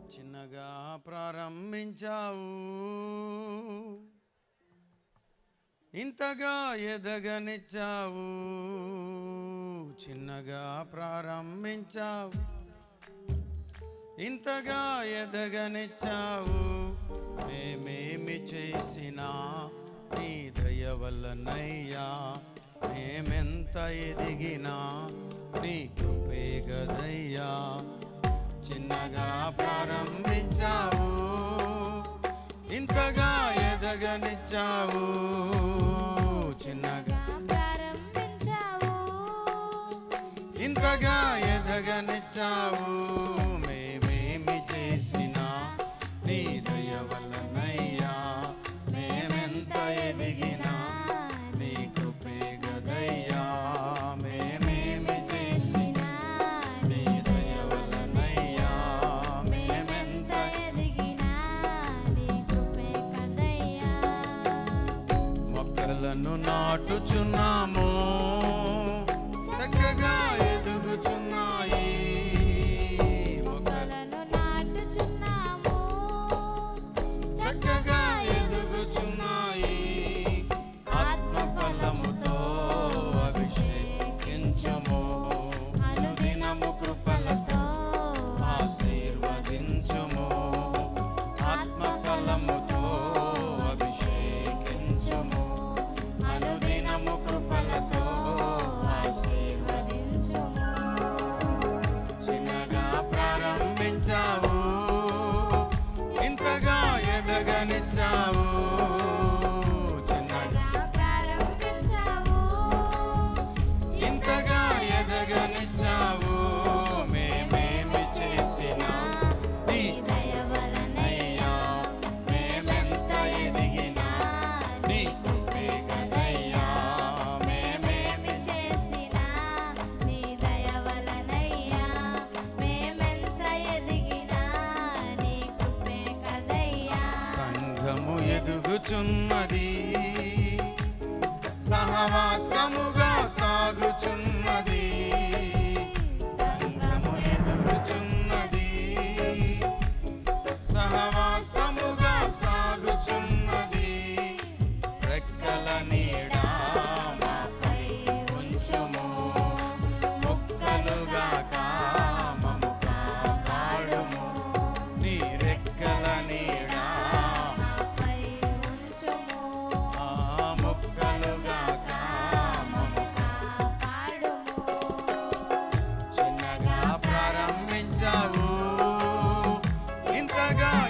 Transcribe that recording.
చిన్నగా ప్రారంభించావు, ఇంతగా ఎదగనిచ్చావు. చిన్నగా ప్రారంభించావు, ఇంతగా ఎదగనిచ్చావు. మేమేమి చేసినా నీ దయ వల్లనయ్యా, మేమెంత ఎదిగినా నీ కృపే గదయ్యా. చిన్నగా ప్రారంభించావు, ఇంతగా ఎదగనిచ్చావు. చిన్నగా ప్రారంభించావు, ఇంతగా ఎదగనిచ్చావు. మేమేమి చేసినా నీ దయ వల్లనయ్యా, మేమెంత ఎదిగినా నీ కృపే గదయ్యా. మేమేమి చేసినా నీ దయ వల్లనయ్యా, మేమెంత ఎదిగినా నీ కృపే గదయ్యా. మొక్కలను నాటుచున్నాము, చక్కగా ఎదుగుచున్నాయి. మొక్కలను నాటుచున్నాము, చక్కగా ఎదుగుచున్నాయి. ఆత్మఫలముతో అభిషేకించుము, అనుదినము కృపలతో ఆశీర్వదించుము. ఆత్మఫలముతో అభిషేకించుము, అనుదినము కృపలతో ఆశీర్వదించుము. చిన్నగా ప్రారంభించావు, ఇంతగా ఎదగనిచ్చావు. చిన్నగా ప్రారంభించావు, ఇంతగా ఎదగనిచ్చావు. మేమేమి చేసినా నీ దయ వల్లనయ్యా, మేమెంత ఎదిగినా నీ కృపే గదయ్యా. మేమేమి చేసినా నీ దయ వల్లనయ్యా, మేమెంత ఎదిగినా నీ కృపే గదయ్యా. సంఘము ఎదుగుచున్నది, సహవాసముగా సాగుచున్నది. సంఘము ఎదుగుచున్నది, సహవాసముగా సాగుచున్నది. రెక్కల నీడ మాపై ఉంచుము, ముక్కలుగా కామము కాపాడుము. నీ రెక్కల నీడ మాపై ఉంచుము, ముక్కలుగా కామము కాపాడుము. చిన్నగా ప్రారంభించావు, ఇంతగా